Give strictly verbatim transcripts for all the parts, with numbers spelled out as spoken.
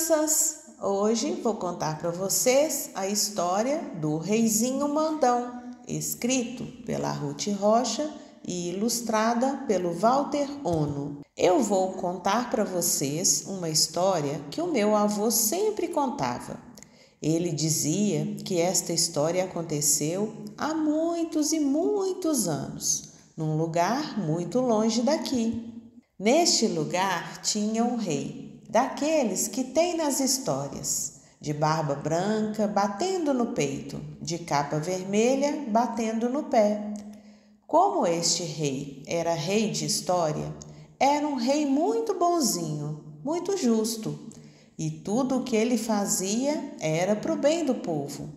crianças! Hoje vou contar para vocês a história do Reizinho Mandão, escrito pela Ruth Rocha e ilustrada pelo Walter Ono. Eu vou contar para vocês uma história que o meu avô sempre contava. Ele dizia que esta história aconteceu há muitos e muitos anos, num lugar muito longe daqui. Neste lugar tinha um rei, daqueles que tem nas histórias, de barba branca batendo no peito, de capa vermelha batendo no pé. Como este rei era rei de história, era um rei muito bonzinho, muito justo, e tudo o que ele fazia era para o bem do povo.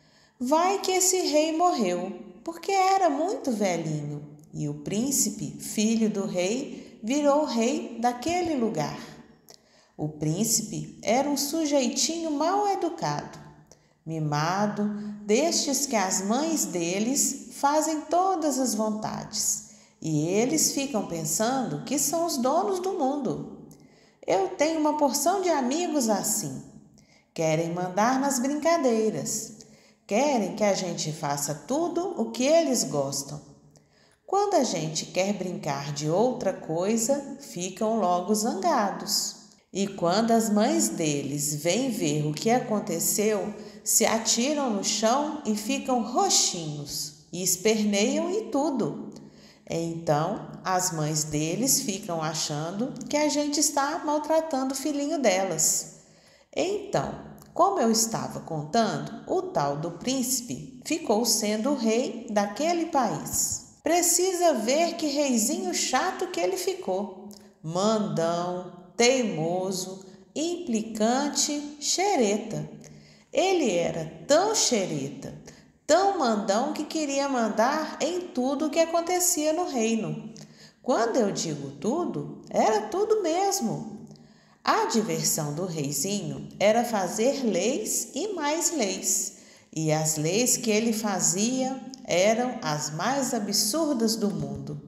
Vai que esse rei morreu, porque era muito velhinho, e o príncipe, filho do rei, virou rei daquele lugar. O príncipe era um sujeitinho mal educado, mimado, destes que as mães deles fazem todas as vontades, e eles ficam pensando que são os donos do mundo. Eu tenho uma porção de amigos assim. Querem mandar nas brincadeiras, querem que a gente faça tudo o que eles gostam. Quando a gente quer brincar de outra coisa, ficam logo zangados. E quando as mães deles vêm ver o que aconteceu, se atiram no chão e ficam roxinhos, e esperneiam e tudo. Então, as mães deles ficam achando que a gente está maltratando o filhinho delas. Então, como eu estava contando, o tal do príncipe ficou sendo o rei daquele país. Precisa ver que reizinho chato que ele ficou. Mandão, teimoso, implicante, xereta. Ele era tão xereta, tão mandão que queria mandar em tudo o que acontecia no reino. Quando eu digo tudo, era tudo mesmo. A diversão do reizinho era fazer leis e mais leis. E as leis que ele fazia eram as mais absurdas do mundo.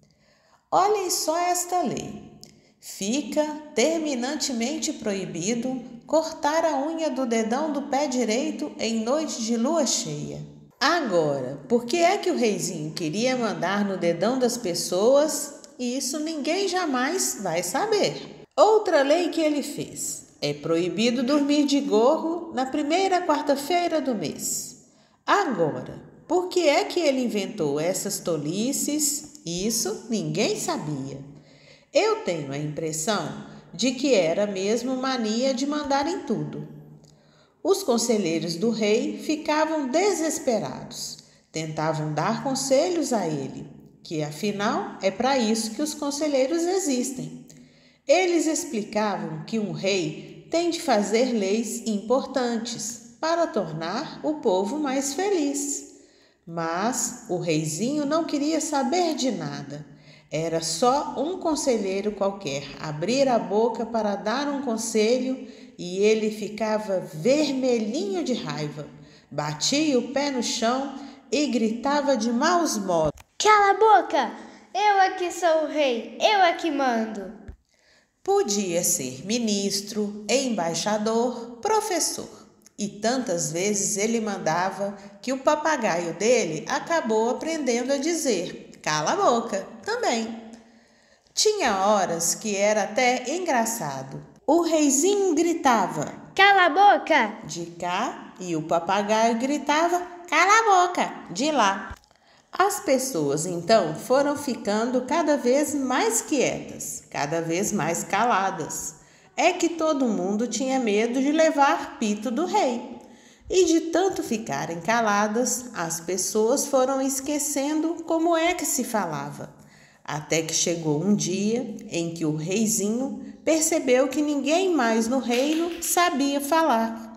Olhem só esta lei. Fica terminantemente proibido cortar a unha do dedão do pé direito em noite de lua cheia. Agora, por que é que o reizinho queria mandar no dedão das pessoas? Isso ninguém jamais vai saber. Outra lei que ele fez: é proibido dormir de gorro na primeira quarta-feira do mês. Agora, por que é que ele inventou essas tolices? Isso ninguém sabia. Eu tenho a impressão de que era mesmo mania de mandar em tudo. Os conselheiros do rei ficavam desesperados, tentavam dar conselhos a ele, que afinal é para isso que os conselheiros existem. Eles explicavam que um rei tem de fazer leis importantes para tornar o povo mais feliz. Mas o reizinho não queria saber de nada. Era só um conselheiro qualquer abrir a boca para dar um conselho e ele ficava vermelhinho de raiva, batia o pé no chão e gritava de maus modos: "Cala a boca! Eu aqui sou o rei, eu aqui mando!" Podia ser ministro, embaixador, professor. E tantas vezes ele mandava que o papagaio dele acabou aprendendo a dizer "cala a boca" também. Tinha horas que era até engraçado. O reizinho gritava "Cala a boca!" de cá e o papagaio gritava "cala a boca!" de lá. As pessoas então foram ficando cada vez mais quietas, cada vez mais caladas. É que todo mundo tinha medo de levar pito do rei. E de tanto ficarem caladas, as pessoas foram esquecendo como é que se falava. Até que chegou um dia em que o reizinho percebeu que ninguém mais no reino sabia falar.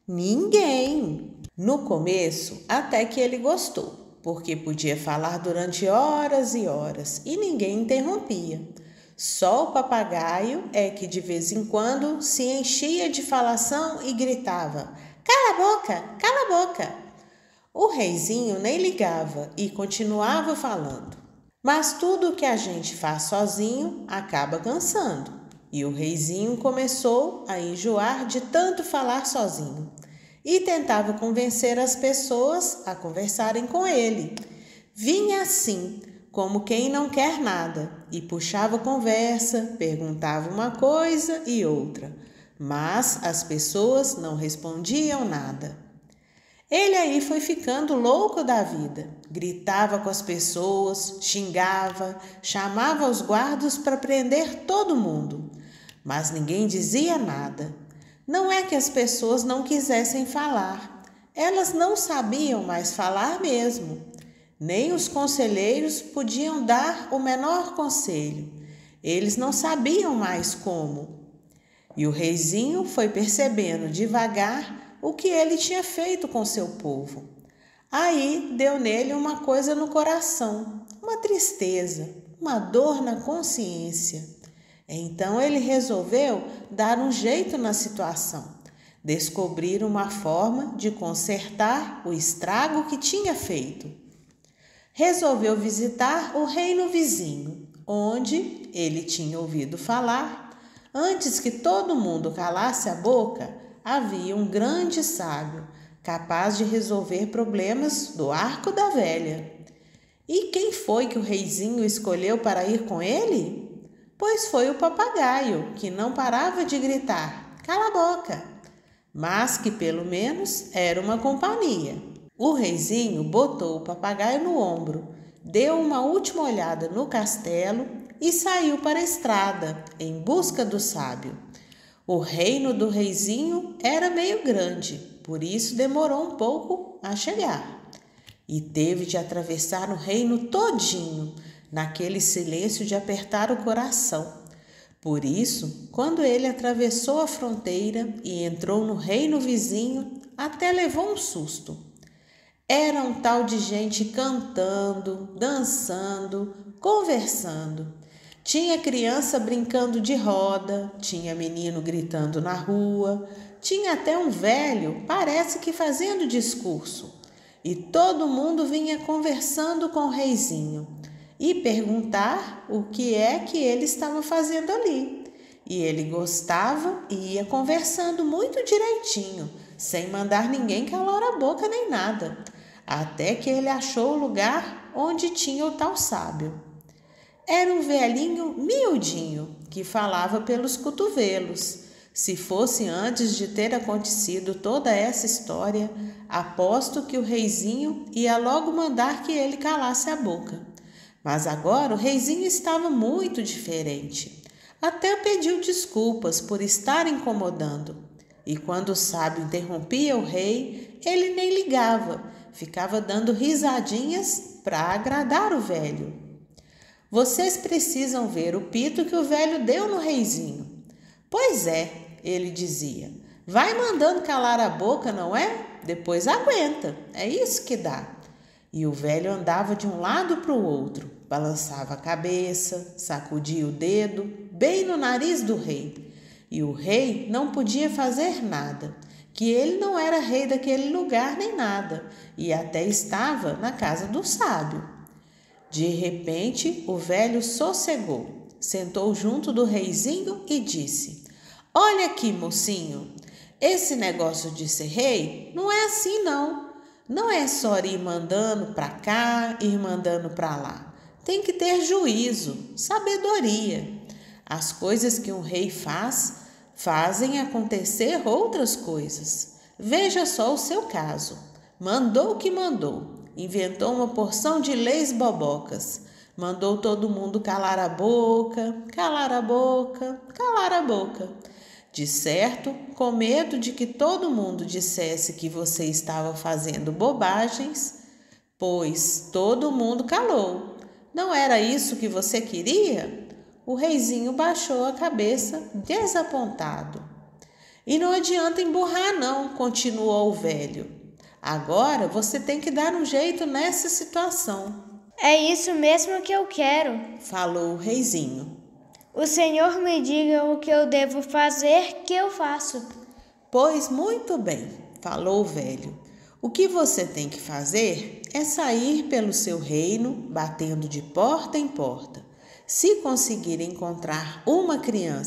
Ninguém! No começo, até que ele gostou, porque podia falar durante horas e horas e ninguém interrompia. Só o papagaio é que de vez em quando se enchia de falação e gritava "cala a boca, cala a boca!" O reizinho nem ligava e continuava falando. Mas tudo o que a gente faz sozinho acaba cansando. E o reizinho começou a enjoar de tanto falar sozinho e tentava convencer as pessoas a conversarem com ele. Vinha assim, como quem não quer nada, e puxava conversa, perguntava uma coisa e outra, mas as pessoas não respondiam nada. Ele aí foi ficando louco da vida, gritava com as pessoas, xingava, chamava os guardas para prender todo mundo, mas ninguém dizia nada. Não é que as pessoas não quisessem falar, elas não sabiam mais falar mesmo. Nem os conselheiros podiam dar o menor conselho, eles não sabiam mais como. E o reizinho foi percebendo devagar o que ele tinha feito com seu povo. Aí deu nele uma coisa no coração, uma tristeza, uma dor na consciência. Então ele resolveu dar um jeito na situação, descobrir uma forma de consertar o estrago que tinha feito. Resolveu visitar o reino vizinho, onde ele tinha ouvido falar, antes que todo mundo calasse a boca, havia um grande sábio, capaz de resolver problemas do arco da velha. E quem foi que o reizinho escolheu para ir com ele? Pois foi o papagaio, que não parava de gritar, cala a boca, mas que pelo menos era uma companhia. O reizinho botou o papagaio no ombro, deu uma última olhada no castelo e saiu para a estrada, em busca do sábio. O reino do reizinho era meio grande, por isso demorou um pouco a chegar. E teve de atravessar o reino todinho, naquele silêncio de apertar o coração. Por isso, quando ele atravessou a fronteira e entrou no reino vizinho, até levou um susto. Era um tal de gente cantando, dançando, conversando. Tinha criança brincando de roda, tinha menino gritando na rua, tinha até um velho, parece que fazendo discurso. E todo mundo vinha conversando com o reizinho e perguntar o que é que ele estava fazendo ali. E ele gostava e ia conversando muito direitinho, sem mandar ninguém calar a boca nem nada, até que ele achou o lugar onde tinha o tal sábio. Era um velhinho miudinho, que falava pelos cotovelos. Se fosse antes de ter acontecido toda essa história, aposto que o reizinho ia logo mandar que ele calasse a boca. Mas agora o reizinho estava muito diferente. Até pediu desculpas por estar incomodando. E quando o sábio interrompia o rei, ele nem ligava, ficava dando risadinhas para agradar o velho. Vocês precisam ver o pito que o velho deu no reizinho. Pois é, ele dizia, vai mandando calar a boca, não é? Depois aguenta, é isso que dá. E o velho andava de um lado para o outro, balançava a cabeça, sacudia o dedo, bem no nariz do rei. E o rei não podia fazer nada, que ele não era rei daquele lugar nem nada, e até estava na casa do sábio. De repente, o velho sossegou, sentou junto do reizinho e disse, olha aqui, mocinho, esse negócio de ser rei não é assim não. Não é só ir mandando para cá, ir mandando para lá. Tem que ter juízo, sabedoria. As coisas que um rei faz, fazem acontecer outras coisas. Veja só o seu caso. Mandou o que mandou. Inventou uma porção de leis bobocas. Mandou todo mundo calar a boca, calar a boca, calar a boca. De certo, com medo de que todo mundo dissesse que você estava fazendo bobagens, pois todo mundo calou. Não era isso que você queria? O reizinho baixou a cabeça, desapontado. E não adianta emburrar não, continuou o velho. Agora você tem que dar um jeito nessa situação. É isso mesmo que eu quero, falou o reizinho. O Senhor me diga o que eu devo fazer, que eu faço. Pois muito bem, falou o velho. O que você tem que fazer é sair pelo seu reino, batendo de porta em porta. Se conseguir encontrar uma criança,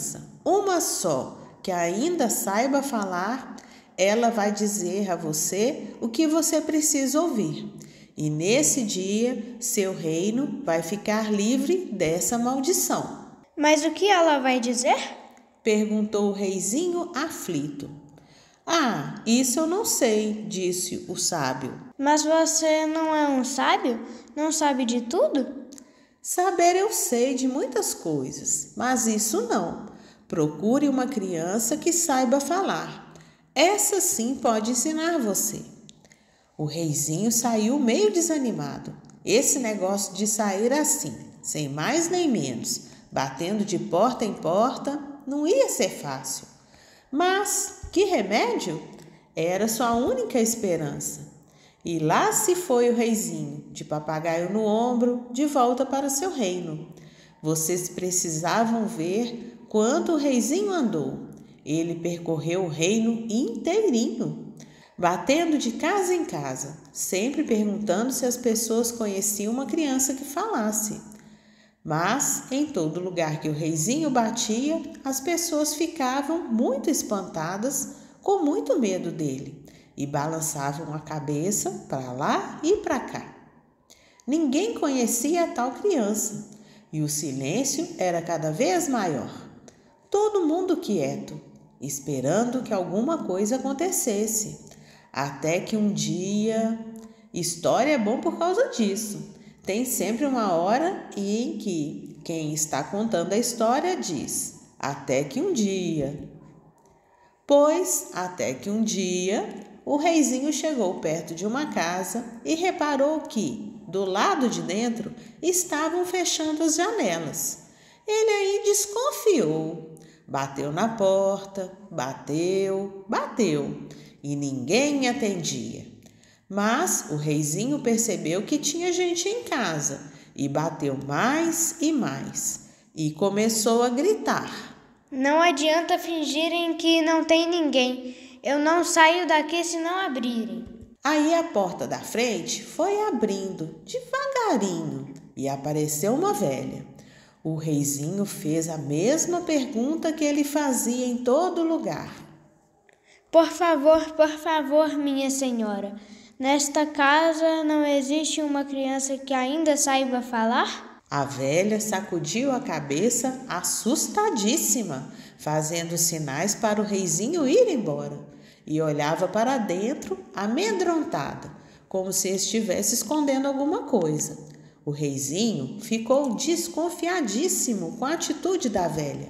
uma só, que ainda saiba falar, ela vai dizer a você o que você precisa ouvir. E nesse dia, seu reino vai ficar livre dessa maldição. Mas o que ela vai dizer? Perguntou o reizinho aflito. Ah, isso eu não sei, disse o sábio. Mas você não é um sábio? Não sabe de tudo? Saber eu sei de muitas coisas, mas isso não. Procure uma criança que saiba falar. Essa sim pode ensinar você. O reizinho saiu meio desanimado. Esse negócio de sair assim, sem mais nem menos, batendo de porta em porta, não ia ser fácil. Mas que remédio? Era sua única esperança. E lá se foi o reizinho, de papagaio no ombro, de volta para seu reino. Vocês precisavam ver quanto o reizinho andou. Ele percorreu o reino inteirinho, batendo de casa em casa, sempre perguntando se as pessoas conheciam uma criança que falasse. Mas, em todo lugar que o reizinho batia, as pessoas ficavam muito espantadas, com muito medo dele, e balançavam a cabeça para lá e para cá. Ninguém conhecia a tal criança, e o silêncio era cada vez maior. Todo mundo quieto, esperando que alguma coisa acontecesse. Até que um dia... História é bom por causa disso. Tem sempre uma hora em que quem está contando a história diz: até que um dia. Pois, até que um dia, o reizinho chegou perto de uma casa e reparou que, do lado de dentro, estavam fechando as janelas. Ele aí desconfiou. Bateu na porta, bateu, bateu, e ninguém atendia. Mas o reizinho percebeu que tinha gente em casa e bateu mais e mais e começou a gritar. Não adianta fingirem que não tem ninguém. Eu não saio daqui se não abrirem. Aí a porta da frente foi abrindo devagarinho e apareceu uma velha. O reizinho fez a mesma pergunta que ele fazia em todo lugar. Por favor, por favor, minha senhora. Nesta casa não existe uma criança que ainda saiba falar? A velha sacudiu a cabeça assustadíssima, fazendo sinais para o reizinho ir embora, e olhava para dentro amedrontada, como se estivesse escondendo alguma coisa. O reizinho ficou desconfiadíssimo com a atitude da velha.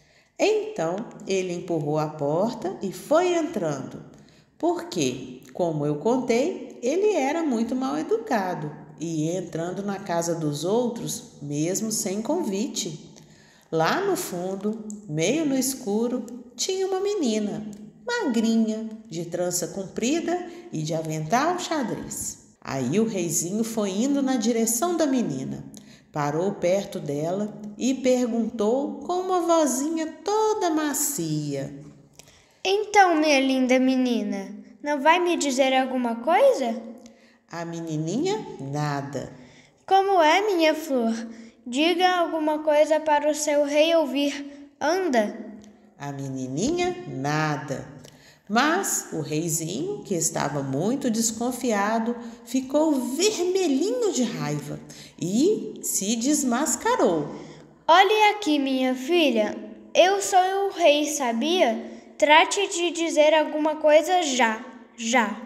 Então ele empurrou a porta e foi entrando, porque, como eu contei, ele era muito mal educado e ia entrando na casa dos outros, mesmo sem convite. Lá no fundo, meio no escuro, tinha uma menina, magrinha, de trança comprida e de avental xadrez. Aí o reizinho foi indo na direção da menina, parou perto dela e perguntou com uma vozinha toda macia: Então, minha linda menina, não vai me dizer alguma coisa? A menininha, nada. Como é, minha flor? Diga alguma coisa para o seu rei ouvir. Anda. A menininha, nada. Mas o reizinho, que estava muito desconfiado, ficou vermelhinho de raiva e se desmascarou. Olhe aqui, minha filha. Eu sou o rei, sabia? Trate de dizer alguma coisa já, já.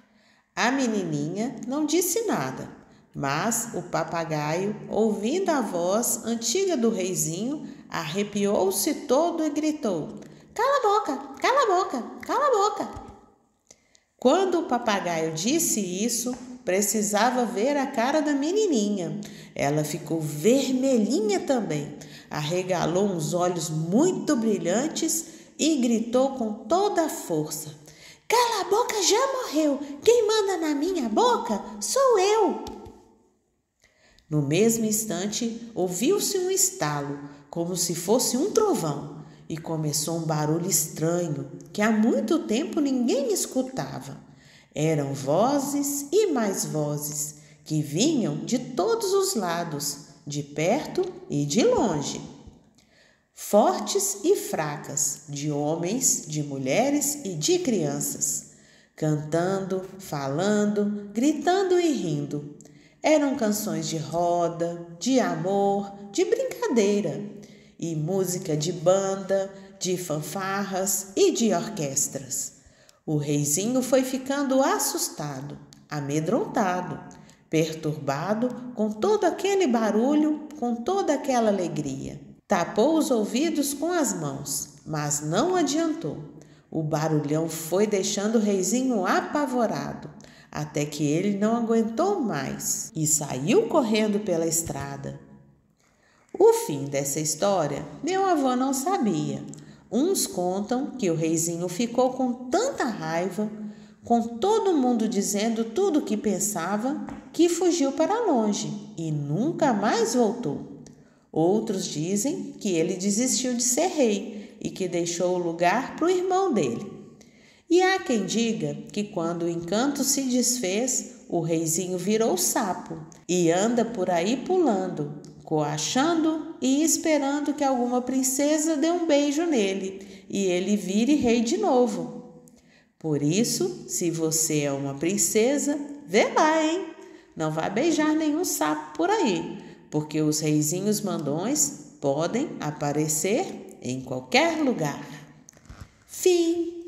A menininha não disse nada, mas o papagaio, ouvindo a voz antiga do reizinho, arrepiou-se todo e gritou: Cala a boca, cala a boca, cala a boca. Quando o papagaio disse isso, precisava ver a cara da menininha. Ela ficou vermelhinha também, arregalou uns olhos muito brilhantes e gritou com toda a força: Cala a boca, já morreu! Quem manda na minha boca sou eu! No mesmo instante, ouviu-se um estalo, como se fosse um trovão. E começou um barulho estranho, que há muito tempo ninguém escutava. Eram vozes e mais vozes, que vinham de todos os lados, de perto e de longe. fortes e fracas, de homens, de mulheres e de crianças, cantando, falando, gritando e rindo. Eram canções de roda, de amor, de brincadeira, e música de banda, de fanfarras e de orquestras. O reizinho foi ficando assustado, amedrontado, perturbado com todo aquele barulho, com toda aquela alegria. Tapou os ouvidos com as mãos, mas não adiantou. O barulhão foi deixando o reizinho apavorado, até que ele não aguentou mais e saiu correndo pela estrada. O fim dessa história meu avô não sabia. Uns contam que o reizinho ficou com tanta raiva, com todo mundo dizendo tudo o que pensava, que fugiu para longe e nunca mais voltou. Outros dizem que ele desistiu de ser rei e que deixou o lugar para o irmão dele. E há quem diga que quando o encanto se desfez, o reizinho virou sapo e anda por aí pulando, coachando e esperando que alguma princesa dê um beijo nele e ele vire rei de novo. Por isso, se você é uma princesa, vê lá, hein? Não vá beijar nenhum sapo por aí, porque os reizinhos mandões podem aparecer em qualquer lugar. Fim.